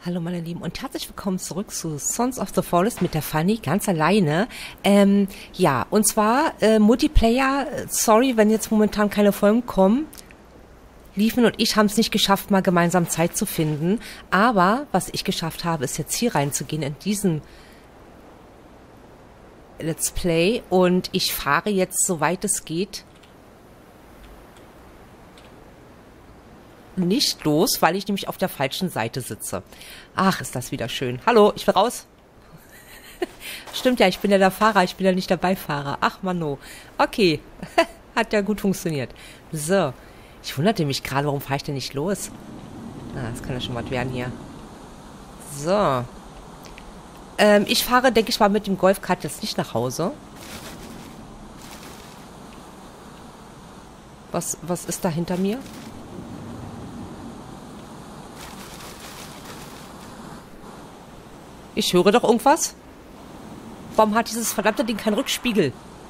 Hallo meine Lieben und herzlich willkommen zurück zu Sons of the Forest mit der Fanny, ganz alleine. Ja, und zwar Multiplayer, sorry, wenn jetzt momentan keine Folgen kommen. Liefen und ich haben es nicht geschafft, mal gemeinsam Zeit zu finden. Aber was ich geschafft habe, ist jetzt hier reinzugehen in diesen Let's Play. Und ich fahre jetzt, soweit es geht, nicht los, weil ich nämlich auf der falschen Seite sitze. Ach, ist das wieder schön. Hallo, ich will raus. Stimmt ja, ich bin ja der Fahrer, ich bin ja nicht der Beifahrer. Ach, Mano. Okay, hat ja gut funktioniert. So, ich wunderte mich gerade, warum fahre ich denn nicht los? Ah, das kann ja schon was werden hier. So. Ich fahre, denke ich mal, mit dem Golfkart jetzt nicht nach Hause. Was ist da hinter mir? Ich höre doch irgendwas. Warum hat dieses verdammte Ding keinen Rückspiegel?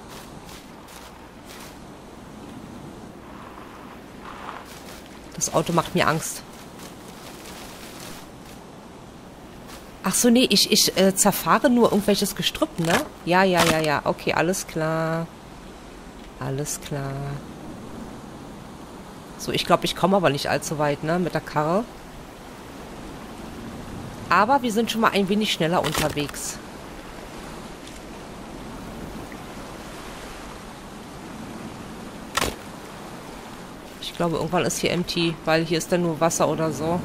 Das Auto macht mir Angst. Ach so, nee, ich zerfahre nur irgendwelches Gestrüpp, ne? Ja. Okay, alles klar. Alles klar. So, ich glaube, ich komme aber nicht allzu weit, ne? Mit der Karre. Aber wir sind schon mal ein wenig schneller unterwegs. Ich glaube, irgendwann ist hier empty, weil hier ist dann nur Wasser oder so.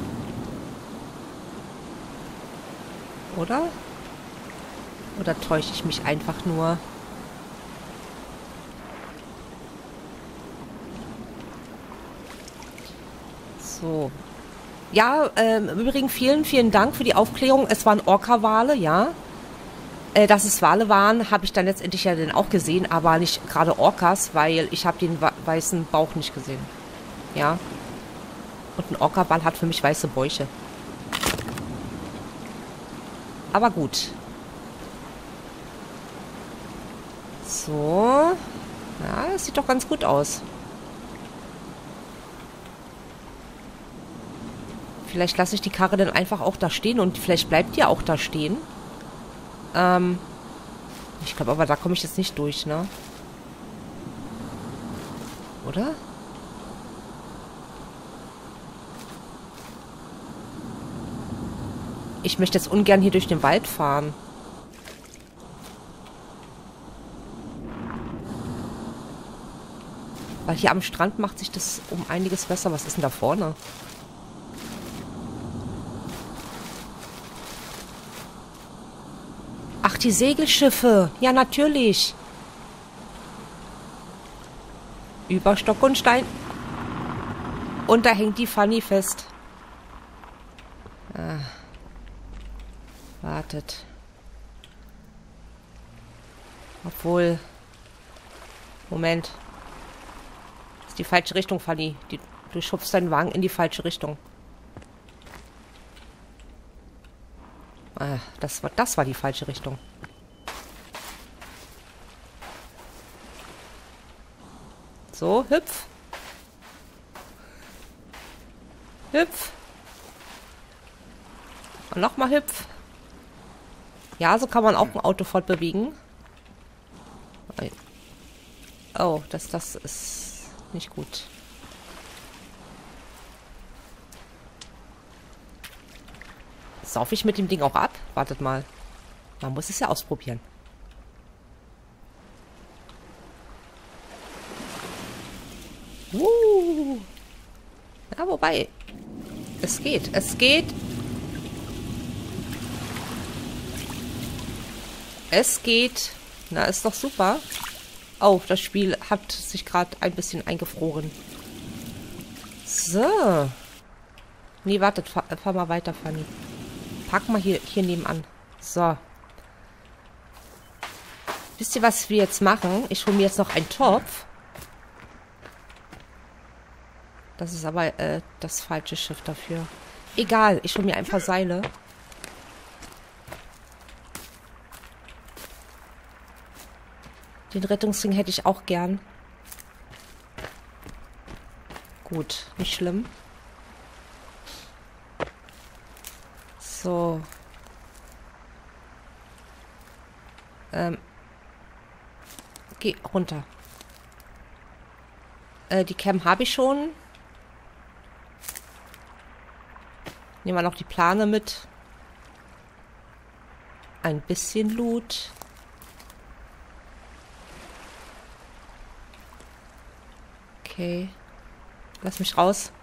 Oder? Oder täusche ich mich einfach nur? So. Ja, im Übrigen vielen Dank für die Aufklärung. Es waren Orca-Wale, ja. Dass es Wale waren, habe ich dann letztendlich ja dann auch gesehen, aber nicht gerade Orcas, weil ich habe den weißen Bauch nicht gesehen. Ja. Und ein Orca-Wal hat für mich weiße Bäuche. Aber gut. So. Ja, das sieht doch ganz gut aus. Vielleicht lasse ich die Karre dann einfach auch da stehen und vielleicht bleibt die auch da stehen. Ich glaube aber, da komme ich jetzt nicht durch, ne? Oder? Ich möchte jetzt ungern hier durch den Wald fahren. Weil hier am Strand macht sich das um einiges besser. Was ist denn da vorne? Ach, die Segelschiffe. Ja, natürlich. Über Stock und Stein. Und da hängt die Fanny fest. Ah. Wartet. Obwohl. Moment. Das ist die falsche Richtung, Fanny. Du schubst deinen Wagen in die falsche Richtung. Ah, das war die falsche Richtung. So, hüpf. Hüpf. Und nochmal hüpf. Ja, so kann man auch ein Auto fortbewegen. Oh, das ist nicht gut. Sauf ich mit dem Ding auch ab? Wartet mal. Man muss es ja ausprobieren. Ja, wobei. Es geht. Es geht. Es geht. Na, ist doch super. Oh, das Spiel hat sich gerade ein bisschen eingefroren. So. Nee, wartet. Fahr mal weiter, Fanny. Park mal hier nebenan. So. Wisst ihr, was wir jetzt machen? Ich hole mir jetzt noch einen Topf. Das ist aber das falsche Schiff dafür. Egal, ich hole mir ein paar Seile. Den Rettungsring hätte ich auch gern. Gut, nicht schlimm. So. Geh runter. Die Cam habe ich schon. Nehmen wir noch die Plane mit. Ein bisschen Loot. Okay. Lass mich raus.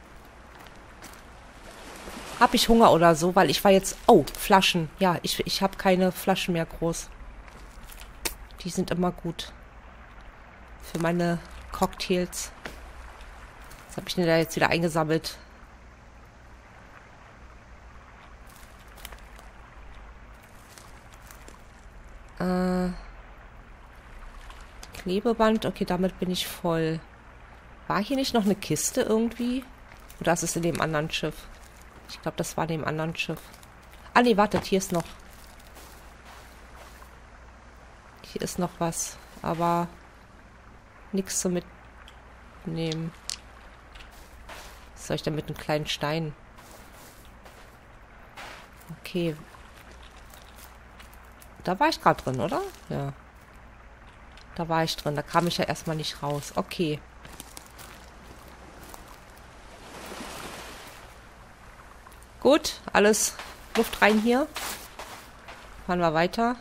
Hab ich Hunger oder so? Weil ich war jetzt... Oh, Flaschen. Ja, ich habe keine Flaschen mehr groß. Die sind immer gut. Für meine Cocktails. Was habe ich denn da jetzt wieder eingesammelt? Klebeband. Okay, damit bin ich voll. War hier nicht noch eine Kiste irgendwie? Oder ist es in dem anderen Schiff? Ich glaube, das war in dem anderen Schiff. Ah, nee, wartet, hier ist noch. Hier ist noch was. Aber nichts zu mitnehmen. Was soll ich denn mit einem kleinen Stein? Okay. Da war ich gerade drin, oder? Ja. Da war ich drin. Da kam ich ja erstmal nicht raus. Okay. Gut, alles Luft rein hier. Fahren wir weiter.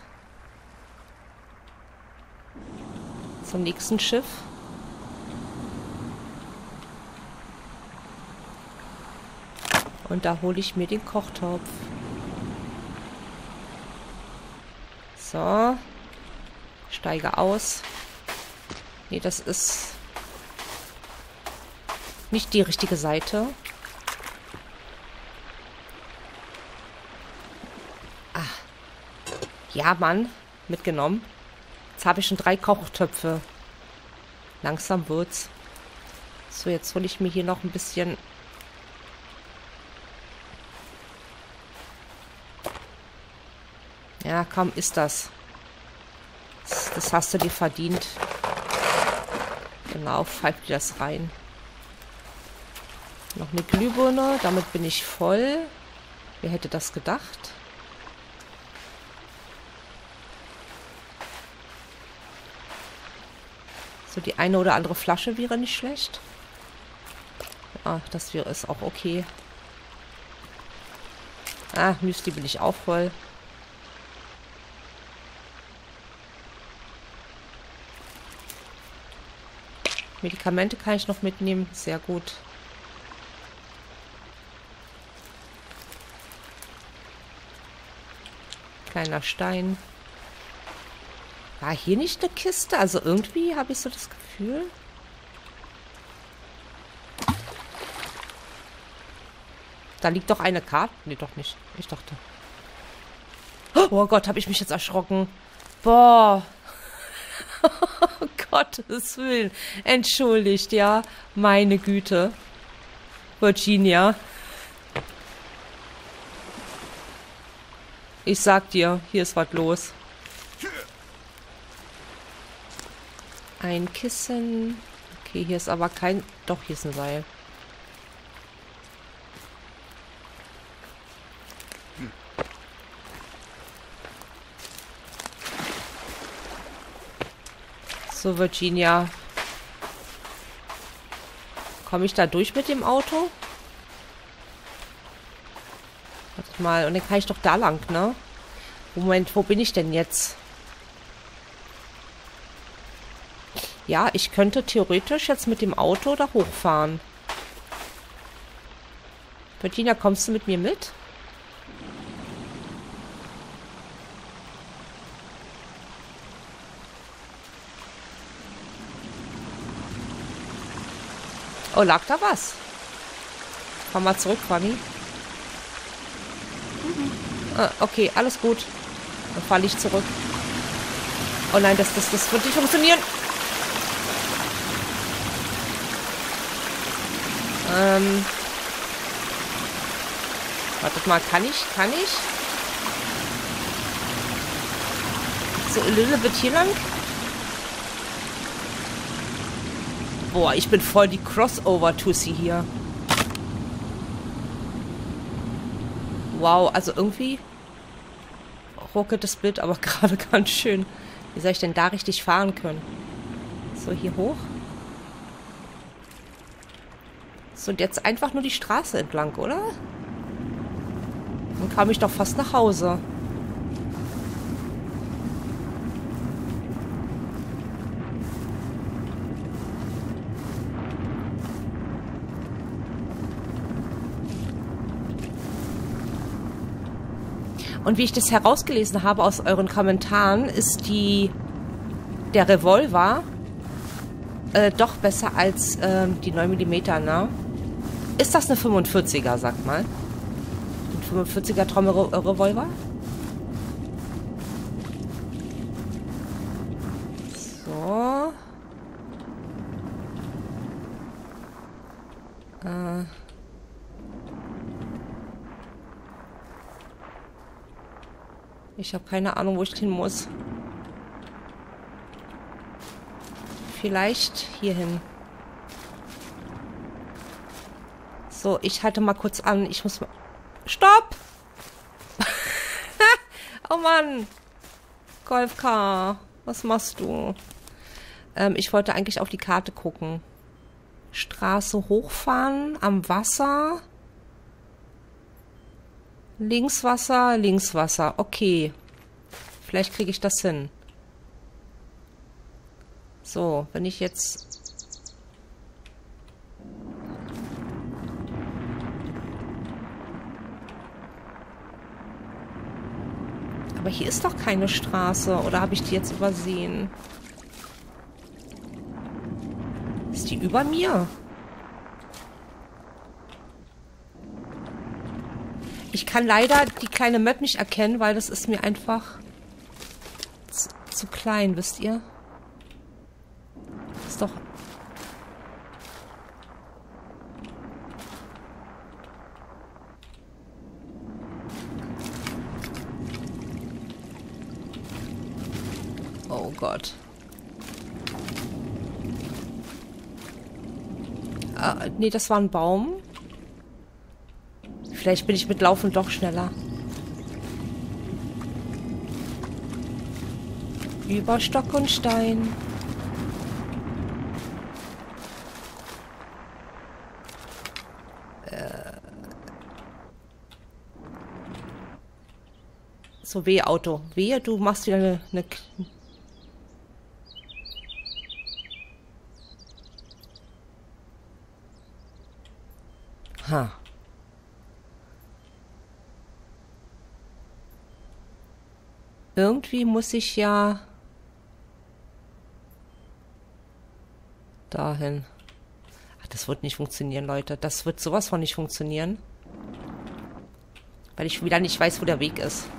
Zum nächsten Schiff. Und da hole ich mir den Kochtopf. So. Steige aus. Nee, das ist nicht die richtige Seite. Ah. Ja, Mann. Mitgenommen. Jetzt habe ich schon 3 Kochtöpfe. Langsam wird's. So, jetzt hole ich mir hier noch ein bisschen... Ja, komm, isst das. Das hast du dir verdient. Genau, pfeif dir das rein. Noch eine Glühbirne, damit bin ich voll. Wer hätte das gedacht? So, die eine oder andere Flasche wäre nicht schlecht. Ah, das wäre es auch okay. Ah, Müsli bin ich auch voll. Medikamente kann ich noch mitnehmen. Sehr gut. Kleiner Stein. War hier nicht eine Kiste? Also irgendwie habe ich so das Gefühl. Da liegt doch eine Karte. Nee, doch nicht. Ich dachte. Oh Gott, habe ich mich jetzt erschrocken. Boah. Oh Gottes Willen. Entschuldigt, ja. Meine Güte. Virginia. Ich sag dir, hier ist was los. Ein Kissen. Okay, hier ist aber kein... Doch, hier ist ein Seil. So, Virginia. Komme ich da durch mit dem Auto? Wartet mal, und dann kann ich doch da lang, ne? Moment, wo bin ich denn jetzt? Ja, ich könnte theoretisch jetzt mit dem Auto da hochfahren. Virginia, kommst du mit mir mit? Oh, lag da was? Komm mal zurück, Fanny. Ah, okay, alles gut. Dann falle ich zurück. Oh nein, das wird nicht funktionieren. Wartet mal, kann ich? So, a little bit hier lang? Boah, ich bin voll die Crossover-Tussi hier. Wow, also irgendwie ruckelt das Bild aber gerade ganz schön. Wie soll ich denn da richtig fahren können? So, hier hoch. So, und jetzt einfach nur die Straße entlang, oder? Dann kam ich doch fast nach Hause. Und wie ich das herausgelesen habe aus euren Kommentaren, ist der Revolver doch besser als die 9 mm, ne? Ist das eine 45er, sagt mal? Ein 45er Trommelrevolver? So. Ich habe keine Ahnung, wo ich hin muss. Vielleicht hierhin. So, ich halte mal kurz an. Ich muss mal... Stopp! Oh Mann! Golfcar, was machst du? Ich wollte eigentlich auf die Karte gucken. Straße hochfahren, am Wasser. Links Wasser, links Wasser. Okay. Vielleicht kriege ich das hin. So, wenn ich jetzt... Aber hier ist doch keine Straße. Oder habe ich die jetzt übersehen? Ist die über mir? Ich kann leider die kleine Map nicht erkennen, weil das ist mir einfach zu klein, wisst ihr? Ist doch... Oh Gott. Nee, das war ein Baum. Vielleicht bin ich mit Laufen doch schneller. Über Stock und Stein. So, wehe, Auto. Wehe, du machst wieder eine... Ha. Irgendwie muss ich ja dahin. Ach, das wird nicht funktionieren, Leute. Das wird sowas von nicht funktionieren. Weil ich wieder nicht weiß, wo der Weg ist.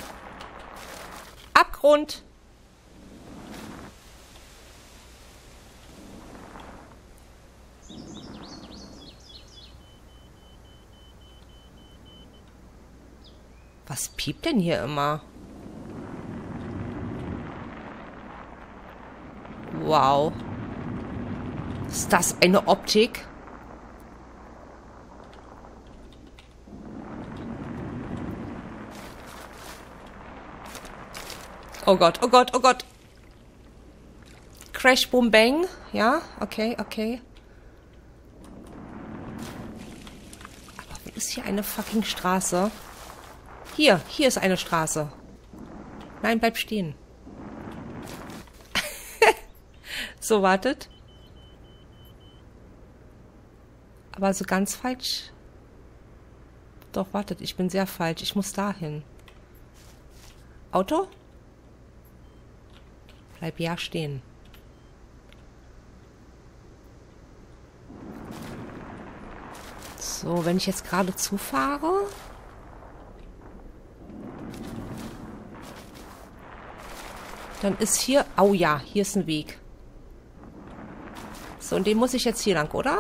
Abgrund! Was piept denn hier immer? Wow. Ist das eine Optik? Oh Gott, oh Gott, oh Gott. Crash, Boom, Bang. Ja, okay, okay. Aber wo ist hier eine fucking Straße? Hier ist eine Straße. Nein, bleib stehen. So, wartet. Aber so ganz falsch. Doch, wartet, ich bin sehr falsch. Ich muss dahin. Auto? Bleib ja stehen. So, wenn ich jetzt geradezu fahre... Dann ist hier... Oh ja, hier ist ein Weg. So, und den muss ich jetzt hier lang, oder?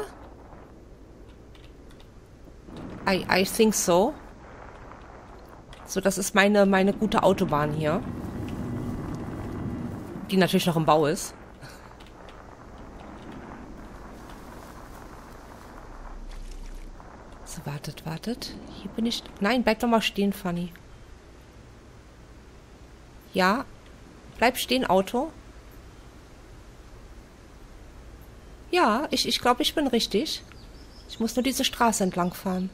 I think so. So, das ist meine gute Autobahn hier. Die natürlich noch im Bau ist. So, wartet, wartet. Hier bin ich... Nein, bleib doch mal stehen, Fanny. Ja, bleib stehen, Auto. Ja, ich glaube, ich bin richtig. Ich muss nur diese Straße entlang fahren.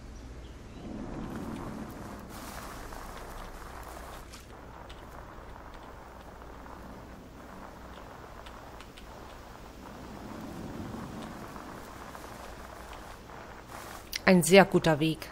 Ein sehr guter Weg.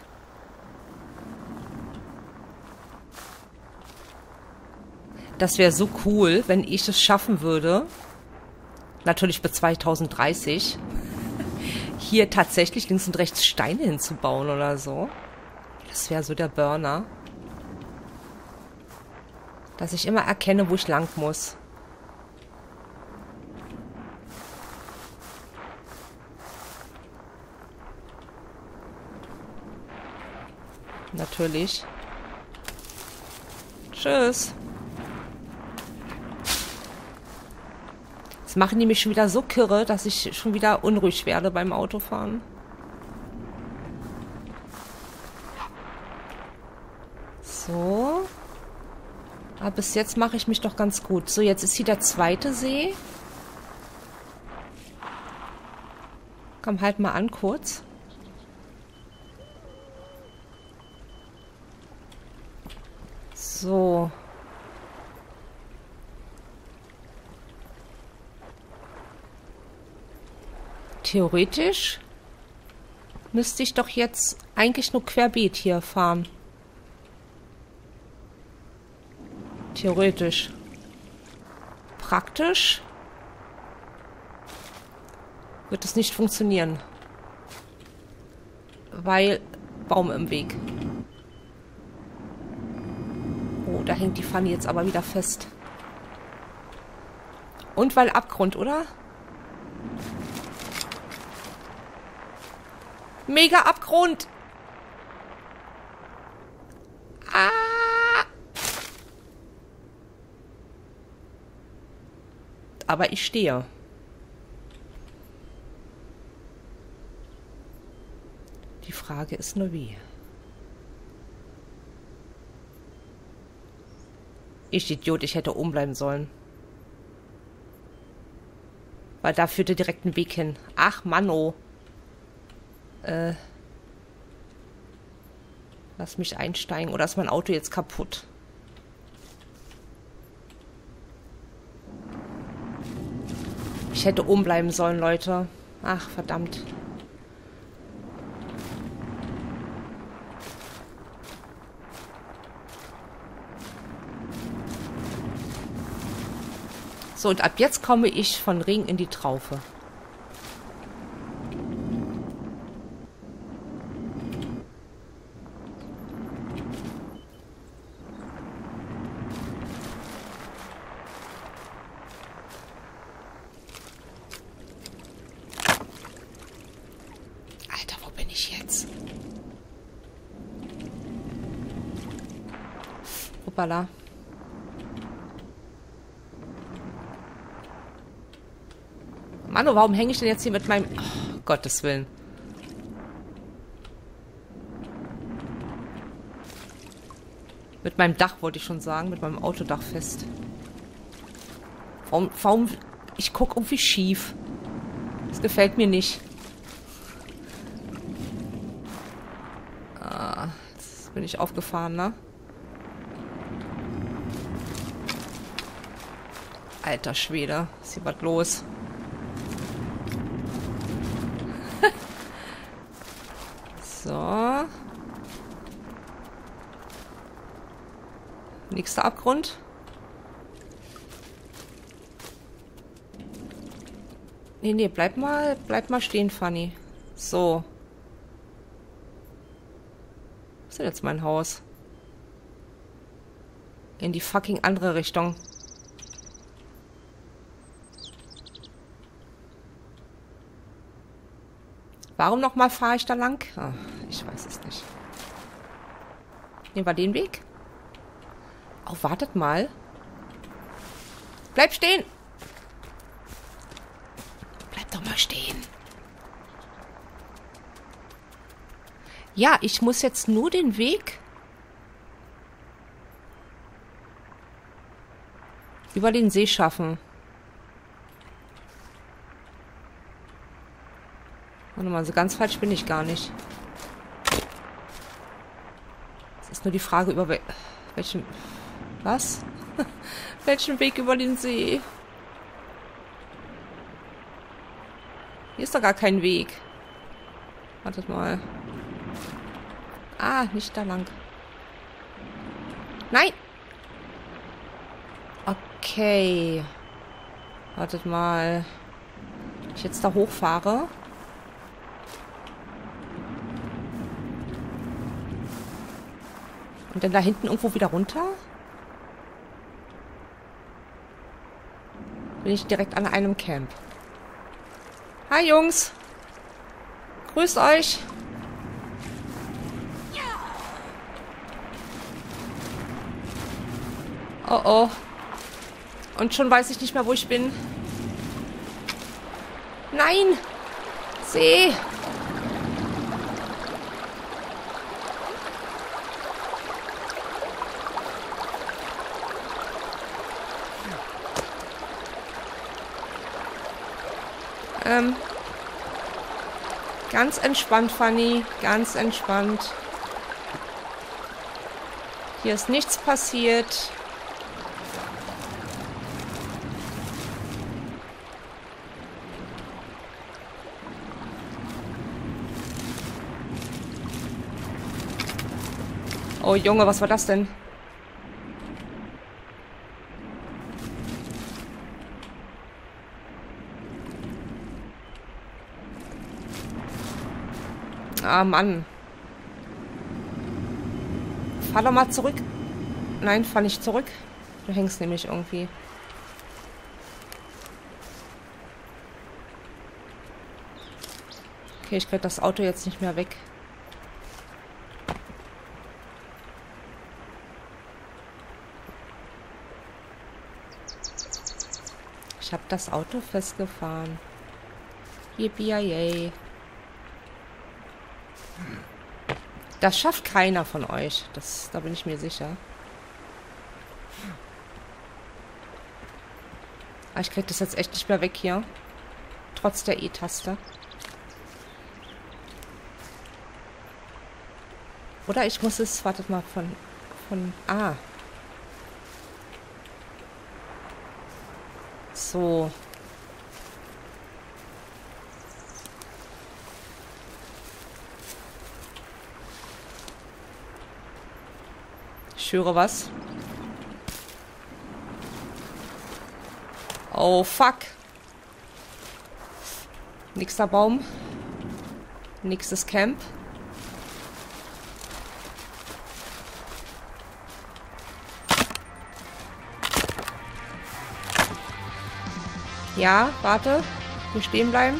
Das wäre so cool, wenn ich es schaffen würde, natürlich bis 2030, hier tatsächlich links und rechts Steine hinzubauen oder so. Das wäre so der Burner. Dass ich immer erkenne, wo ich lang muss. Natürlich. Tschüss. Jetzt machen die mich schon wieder so kirre, dass ich schon wieder unruhig werde beim Autofahren. So. Aber bis jetzt mache ich mich doch ganz gut. So, jetzt ist hier der zweite See. Komm, halt mal an kurz. So. Theoretisch müsste ich doch jetzt eigentlich nur querbeet hier fahren. Theoretisch. Praktisch wird es nicht funktionieren. Weil Baum im Weg. Oh, da hängt die Fanny jetzt aber wieder fest. Und weil Abgrund, oder? Mega Abgrund! Ah! Aber ich stehe. Die Frage ist nur wie. Ich Idiot, ich hätte oben bleiben sollen. Weil da führte direkt ein Weg hin. Ach, Manno. Lass mich einsteigen. Oder ist mein Auto jetzt kaputt? Ich hätte oben bleiben sollen, Leute. Ach, verdammt. So, und ab jetzt komme ich von Regen in die Traufe. Alter, wo bin ich jetzt? Hoppala. Manu, warum hänge ich denn jetzt hier mit meinem... Oh, Gottes Willen. Mit meinem Dach wollte ich schon sagen, mit meinem Autodach fest. Warum ich gucke irgendwie schief. Das gefällt mir nicht. Ah, jetzt bin ich aufgefahren, ne? Alter Schwede, ist hier was los? So. Nächster Abgrund. Nee, bleib mal stehen, Fanny. So. Was ist denn jetzt mein Haus? In die fucking andere Richtung. Warum nochmal fahre ich da lang? Ach, ich weiß es nicht. Nehmen wir den Weg? Oh, wartet mal. Bleib stehen! Bleib doch mal stehen. Ja, ich muss jetzt nur den Weg über den See schaffen. Warte mal, so ganz falsch bin ich gar nicht. Es ist nur die Frage, über welchen... Was? Welchen Weg über den See? Hier ist doch gar kein Weg. Wartet mal. Ah, nicht da lang. Nein! Okay. Wartet mal. Wenn ich jetzt da hochfahre. Und dann da hinten irgendwo wieder runter? Bin ich direkt an einem Camp. Hi Jungs. Grüßt euch. Oh oh. Und schon weiß ich nicht mehr, wo ich bin. Nein! See! Ganz entspannt, Fanny. Ganz entspannt. Hier ist nichts passiert. Oh Junge, was war das denn? Ah, Mann. Fahr doch mal zurück. Nein, fahr nicht zurück. Du hängst nämlich irgendwie. Okay, ich krieg das Auto jetzt nicht mehr weg. Ich habe das Auto festgefahren. Yippie-yay. Das schafft keiner von euch. Da bin ich mir sicher. Aber ich krieg das jetzt echt nicht mehr weg hier. Trotz der E-Taste. Oder ich muss es, wartet mal, Ah. So. Ich höre was. Oh, fuck. Nächster Baum. Nächstes Camp. Ja, warte. Hier stehen bleiben.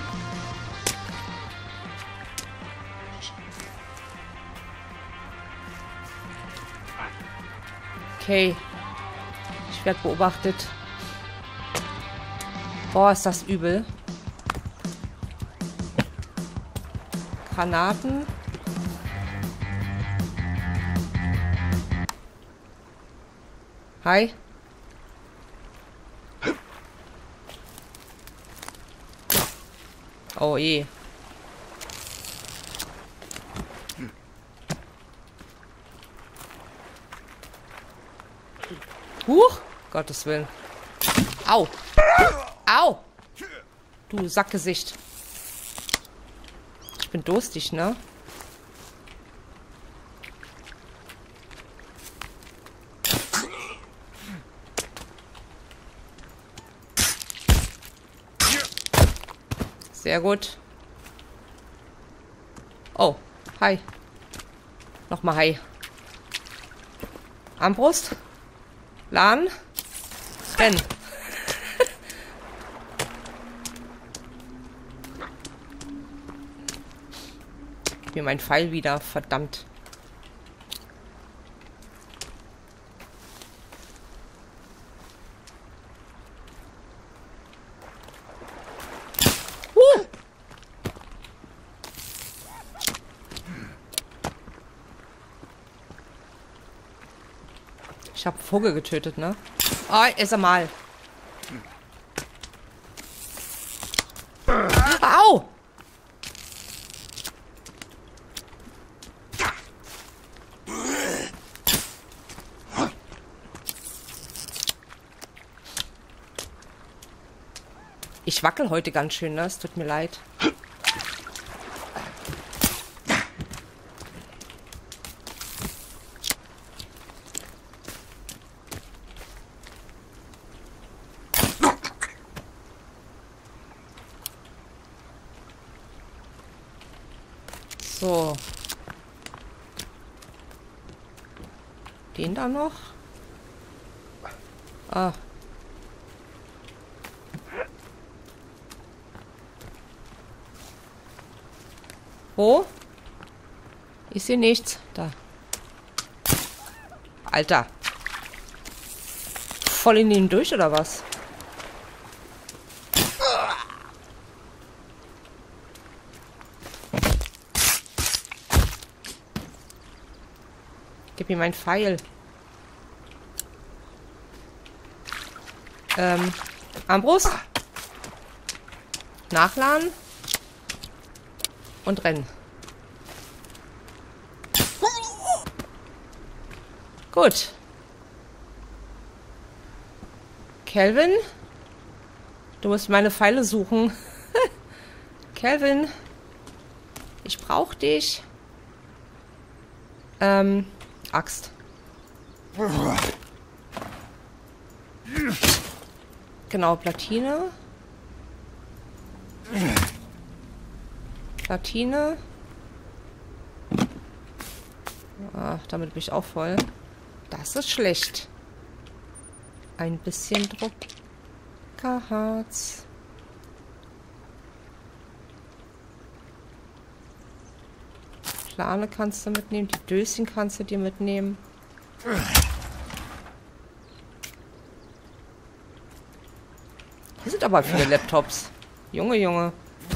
Okay. Ich werde beobachtet. Boah, ist das übel. Granaten. Hi. Oh je. Huch! Gottes Willen. Au! Au! Du Sackgesicht. Ich bin durstig, ne? Sehr gut. Oh, hi. Nochmal hi. Armbrust. Laden. Renn. Gib mir mein Pfeil wieder, verdammt. Ich habe Vogel getötet, ne? Oh, ist er mal. Au! Ich wackel heute ganz schön, ne? Es tut mir leid. So. Den da noch? Ah. Wo? Ich sehe nichts. Da. Alter. Voll in ihn durch, oder was? Gib mir meinen Pfeil. Armbrust. Nachladen. Und rennen. Gut. Kelvin? Du musst meine Pfeile suchen. Kelvin? Ich brauch dich. Axt. Genau, Platine. Platine. Ach, damit bin ich auch voll. Das ist schlecht. Ein bisschen Druckerharz. Plane kannst du mitnehmen. Die Döschen kannst du dir mitnehmen. Hier sind aber viele Laptops. Junge, Junge.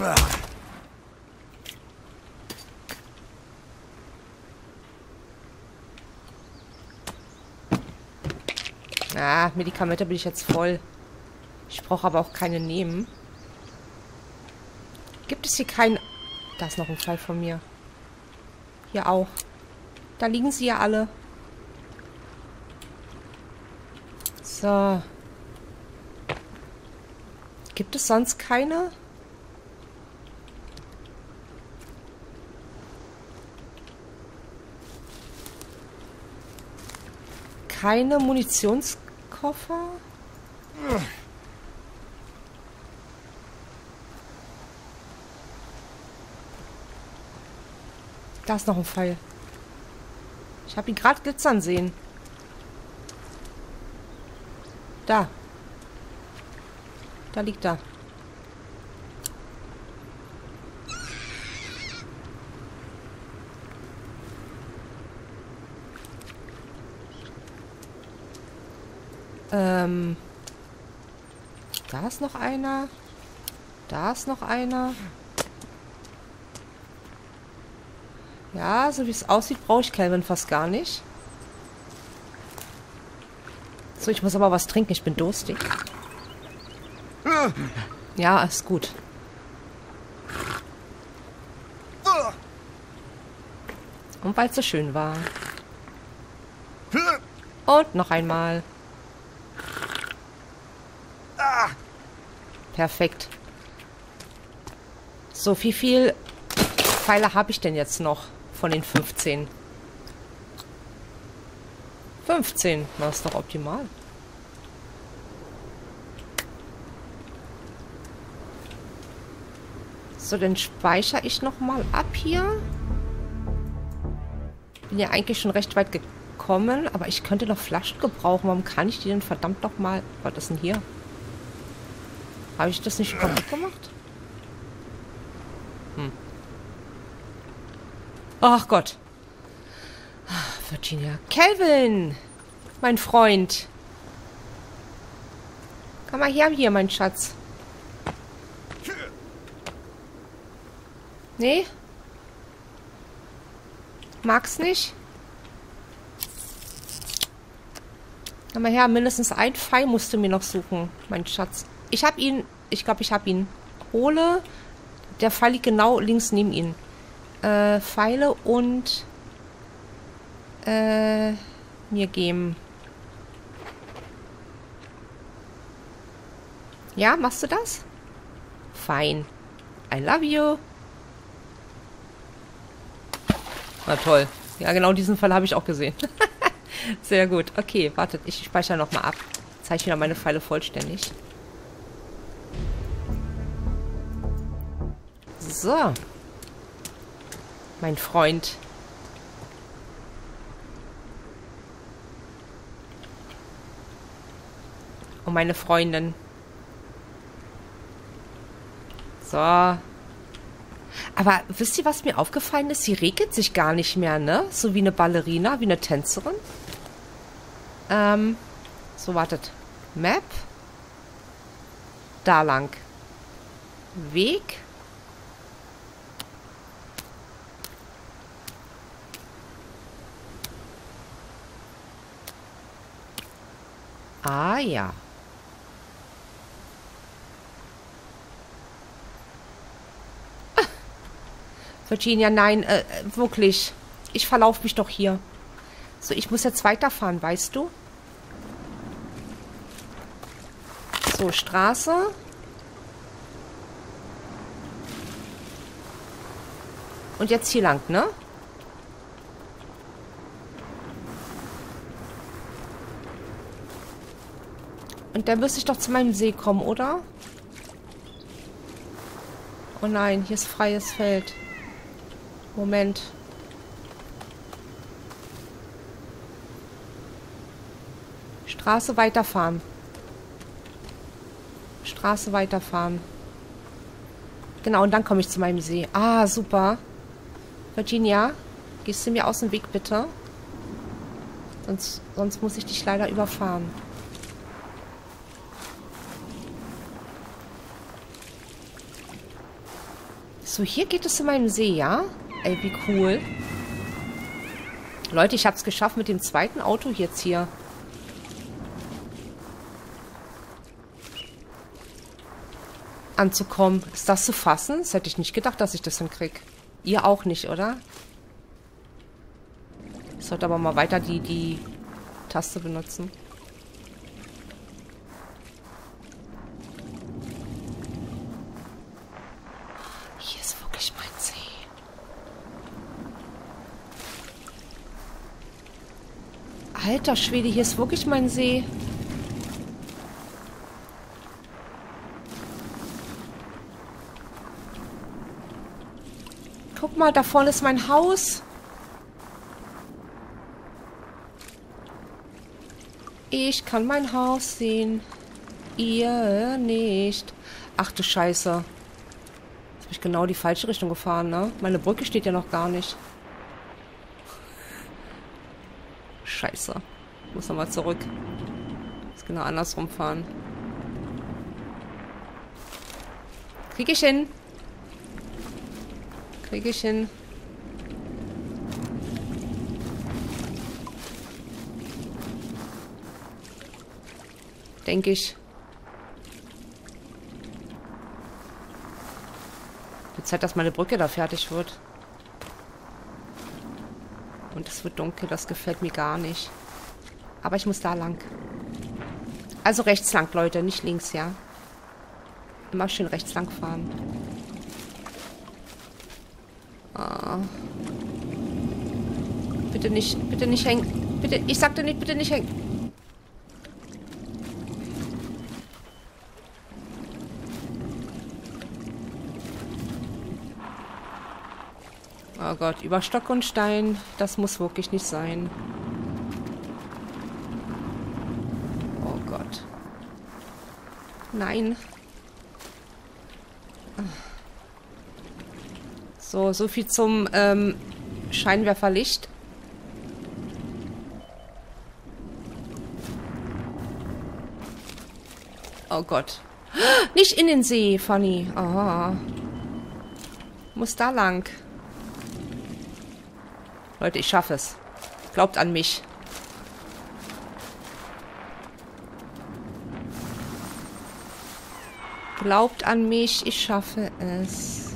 Ah, Medikamente bin ich jetzt voll. Ich brauche aber auch keine nehmen. Gibt es hier keinen... Da ist noch ein Pfeil von mir. Hier auch. Da liegen sie ja alle. So. Gibt es sonst keine? Keine Munitionskoffer? Da ist noch ein Pfeil. Ich habe ihn gerade glitzern sehen. Da. Da liegt er. Da ist noch einer. Da ist noch einer. Ja, so wie es aussieht, brauche ich Kelvin fast gar nicht. So, ich muss aber was trinken. Ich bin durstig. Ja, ist gut. Und weil es so schön war. Und noch einmal. Perfekt. So, wie viel Pfeile habe ich denn jetzt noch von den 15? 15, das ist doch optimal. So, dann speichere ich nochmal ab hier. Bin ja eigentlich schon recht weit gekommen, aber ich könnte noch Flaschen gebrauchen. Warum kann ich die denn verdammt nochmal... Was ist denn hier? Habe ich das nicht kaputt gemacht? Ach Gott. Virginia. Kelvin! Mein Freund. Komm mal her hier, mein Schatz. Nee? Mag's nicht? Komm mal her, mindestens ein Pfeil musst du mir noch suchen, mein Schatz. Ich hab ihn. Ich glaube, ich hab ihn. Hole. Der Pfeil liegt genau links neben ihn. Pfeile und mir geben. Ja, machst du das? Fein. I love you. Na toll. Ja, genau diesen Fall habe ich auch gesehen. Sehr gut. Okay, wartet. Ich speichere nochmal ab. Zeige ich wieder meine Pfeile vollständig. So. Mein Freund. Und meine Freundin. So. Aber wisst ihr, was mir aufgefallen ist? Sie regelt sich gar nicht mehr, ne? So wie eine Ballerina, wie eine Tänzerin. So, wartet. Map. Da lang. Weg. Ah, ja. Virginia, nein, wirklich. Ich verlaufe mich doch hier. So, ich muss jetzt weiterfahren, weißt du? So, Straße. Und jetzt hier lang, ne? Und dann müsste ich doch zu meinem See kommen, oder? Oh nein, hier ist freies Feld. Moment. Straße weiterfahren. Straße weiterfahren. Genau, und dann komme ich zu meinem See. Ah, super. Virginia, gehst du mir aus dem Weg, bitte? Sonst muss ich dich leider überfahren. So, hier geht es zu meinem See, ja? Ey, wie cool. Leute, ich habe es geschafft mit dem zweiten Auto jetzt hier. Anzukommen. Ist das zu fassen? Das hätte ich nicht gedacht, dass ich das hinkriege. Ihr auch nicht, oder? Ich sollte aber mal weiter die Taste benutzen. Hier ist wirklich mein See. Alter Schwede, hier ist wirklich mein See. Guck mal, da vorne ist mein Haus. Ich kann mein Haus sehen. Ihr nicht. Ach du Scheiße. Jetzt bin ich genau die falsche Richtung gefahren, ne? Meine Brücke steht ja noch gar nicht. Scheiße. Ich muss nochmal zurück. Muss genau andersrum fahren. Krieg ich hin. Krieg ich hin. Denke ich. Die Zeit, dass meine Brücke da fertig wird. Und es wird dunkel, das gefällt mir gar nicht. Aber ich muss da lang. Also rechts lang, Leute, nicht links, ja? Immer schön rechts lang fahren. Ah. Bitte nicht hängen. Bitte, ich sagte nicht, bitte nicht hängen. Oh Gott, über Stock und Stein, das muss wirklich nicht sein. Oh Gott. Nein. So viel zum Scheinwerferlicht. Oh Gott. Nicht in den See, Fanny. Oh. Muss da lang. Leute, ich schaffe es. Glaubt an mich. Glaubt an mich, ich schaffe es.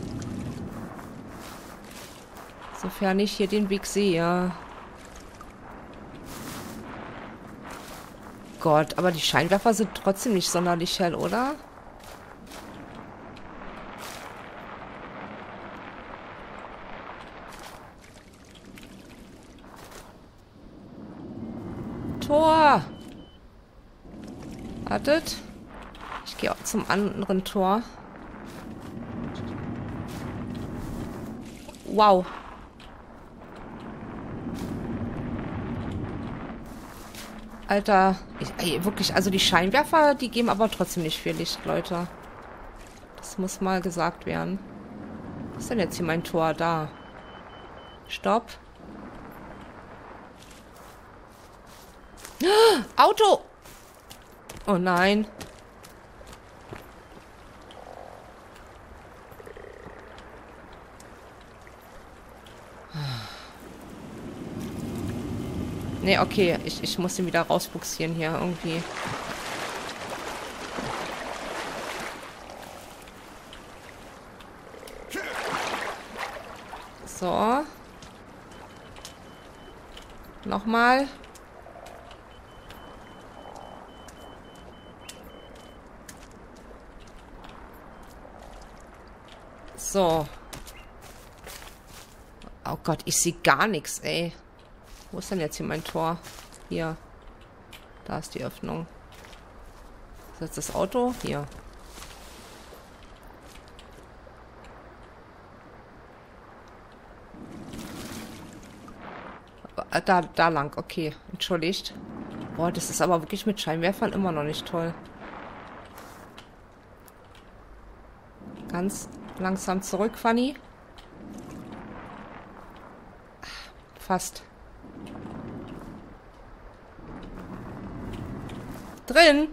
Sofern ich hier den Weg sehe. Gott, aber die Scheinwerfer sind trotzdem nicht sonderlich hell, oder? Tor! Wartet. Ich gehe auch zum anderen Tor. Wow. Alter, ey, wirklich, also die Scheinwerfer, die geben aber trotzdem nicht viel Licht, Leute. Das muss mal gesagt werden. Was ist denn jetzt hier mein Tor? Da. Stopp. Auto! Oh nein. Nee, okay. Ich muss ihn wieder rausbuxieren hier irgendwie. So. Nochmal. So. Oh Gott, ich sehe gar nichts, ey. Wo ist denn jetzt hier mein Tor? Hier. Da ist die Öffnung. Ist jetzt das Auto? Hier. Da lang, okay. Entschuldigt. Boah, das ist aber wirklich mit Scheinwerfern immer noch nicht toll. Ganz langsam zurück, Fanny. Fast. Drin.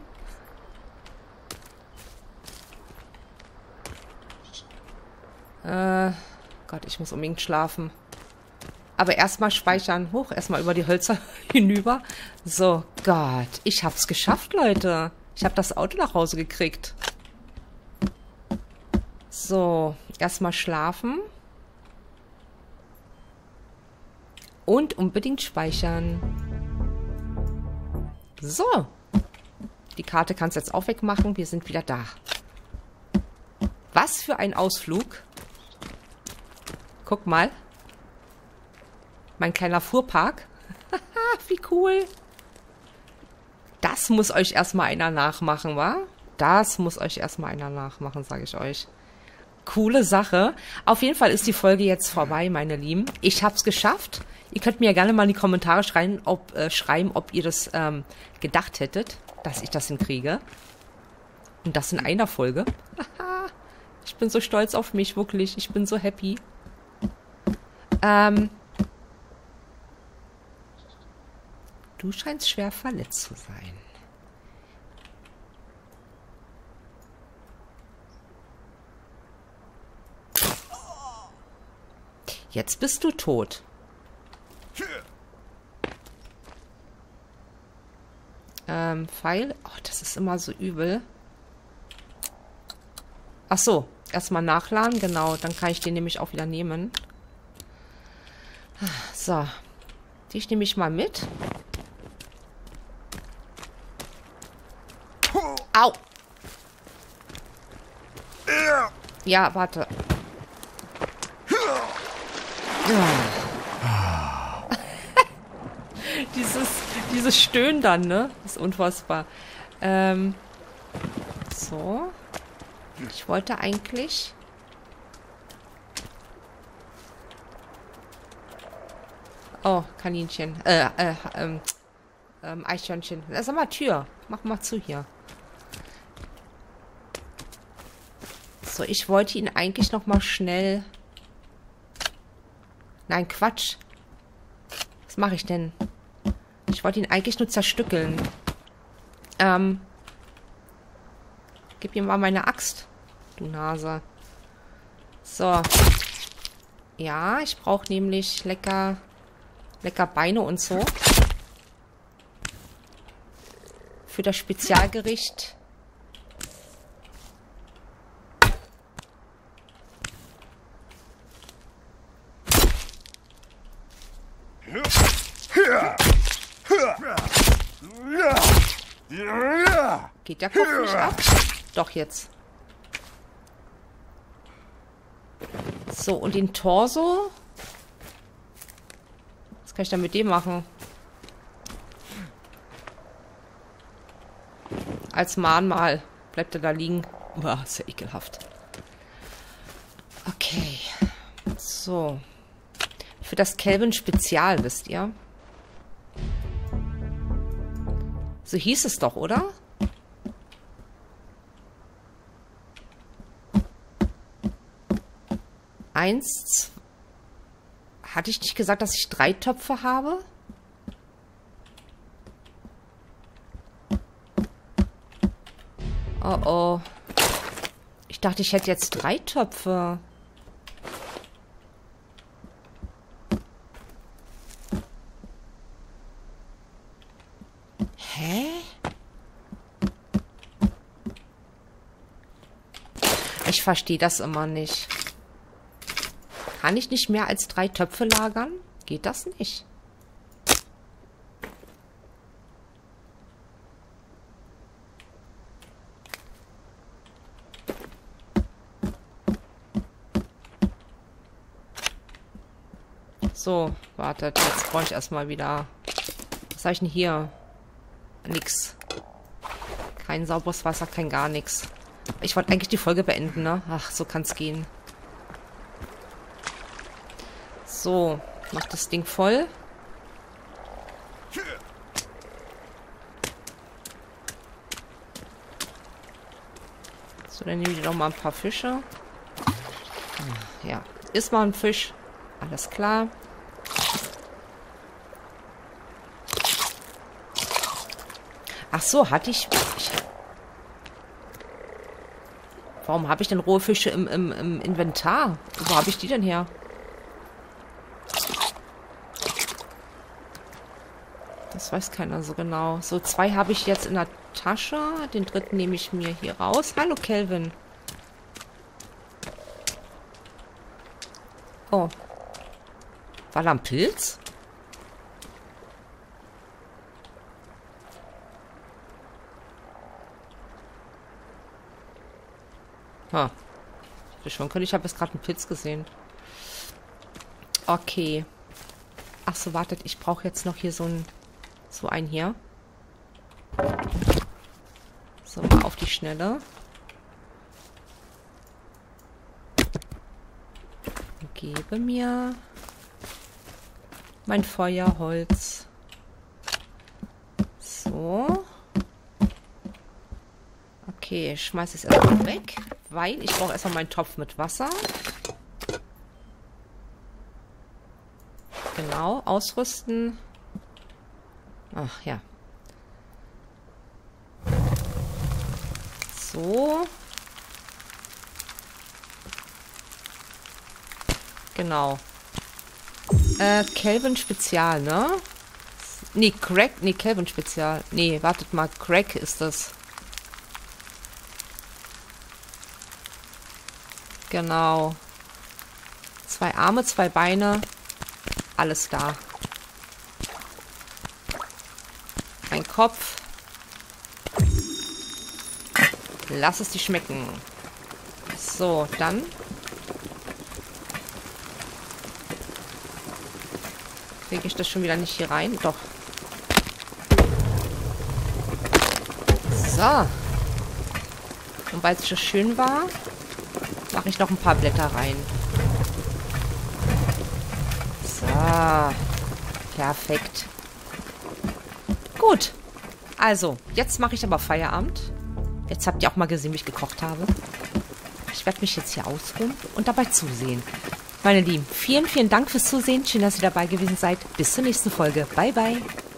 Gott, ich muss unbedingt schlafen. Aber erstmal speichern. Hoch, erstmal über die Hölzer hinüber. So, Gott. Ich hab's geschafft, Leute. Ich habe das Auto nach Hause gekriegt. So, erstmal schlafen. Und unbedingt speichern. So. Die Karte kannst du jetzt auch wegmachen. Wir sind wieder da. Was für ein Ausflug. Guck mal. Mein kleiner Fuhrpark. Wie cool. Das muss euch erstmal einer nachmachen, wa? Das muss euch erstmal einer nachmachen, sage ich euch. Coole Sache. Auf jeden Fall ist die Folge jetzt vorbei, meine Lieben. Ich hab's geschafft. Ihr könnt mir ja gerne mal in die Kommentare schreiben, ob ihr das gedacht hättet, dass ich das hinkriege. Und das in einer Folge. Ich bin so stolz auf mich, wirklich. Ich bin so happy. Du scheinst schwer verletzt zu sein. Jetzt bist du tot. Pfeil. Oh, das ist immer so übel. Ach so, erstmal nachladen, genau. Dann kann ich den nämlich auch wieder nehmen. So. Die nehme ich mal mit. Au! Ja, warte. Dieses Stöhnen dann, ne? Ist unfassbar. So. Ich wollte eigentlich... Oh, Kaninchen. Eichhörnchen. Sag mal, Tür. Mach mal zu hier. So, ich wollte ihn eigentlich noch mal schnell... Nein, Quatsch. Was mache ich denn? Ich wollte ihn eigentlich nur zerstückeln. Gib ihm mal meine Axt. Du Nase. So. Ja, ich brauche nämlich lecker Beine und so. Für das Spezialgericht. Geht der Kopf nicht ab? Doch, jetzt. So, und den Torso? Was kann ich dann mit dem machen? Als Mahnmal bleibt er da liegen. Uah, ist ja ekelhaft. Okay. So. Für das Kelvin Spezial, wisst ihr? So hieß es doch, oder? Eins. Hatte ich nicht gesagt, dass ich 3 Töpfe habe? Oh oh. Ich dachte, ich hätte jetzt 3 Töpfe. Hä? Ich verstehe das immer nicht. Kann ich nicht mehr als 3 Töpfe lagern? Geht das nicht? So, wartet. Jetzt brauche ich erstmal wieder... Was habe ich denn hier? Nix. Kein sauberes Wasser, kein gar nichts. Ich wollte eigentlich die Folge beenden, ne? Ach, so kann es gehen. So, mach das Ding voll. So, dann nehme ich noch mal ein paar Fische. Ja, ist mal ein Fisch. Alles klar. Ach so, hatte ich... Warum habe ich denn rohe Fische im Inventar? Wo habe ich die denn her? Das weiß keiner so genau. So, 2 habe ich jetzt in der Tasche. Den 3. nehme ich mir hier raus. Hallo, Kelvin. Oh. War da ein Pilz? Ha. Ich schon können. Ich habe jetzt gerade einen Pilz gesehen. Okay. Ach so, wartet. Ich brauche jetzt noch hier so einen hier. So, mal auf die Schnelle. Gebe mir mein Feuerholz. So. Okay, ich schmeiße es erstmal weg, weil ich brauche erstmal meinen Topf mit Wasser. Genau, ausrüsten. Ach ja. So. Genau. Kelvin Spezial, ne? Nee, Crack. Nee, Kelvin Spezial. Nee, wartet mal. Crack ist das. Genau. 2 Arme, 2 Beine. Alles da. Ein Kopf. Lass es dir schmecken. So, dann. Kriege ich das schon wieder nicht hier rein? Doch. So. Und weil es schon schön war, mache ich noch ein paar Blätter rein. So. Perfekt. Gut. Also, jetzt mache ich aber Feierabend. Jetzt habt ihr auch mal gesehen, wie ich gekocht habe. Ich werde mich jetzt hier ausruhen und dabei zusehen. Meine Lieben, vielen, vielen Dank fürs Zusehen. Schön, dass ihr dabei gewesen seid. Bis zur nächsten Folge. Bye, bye.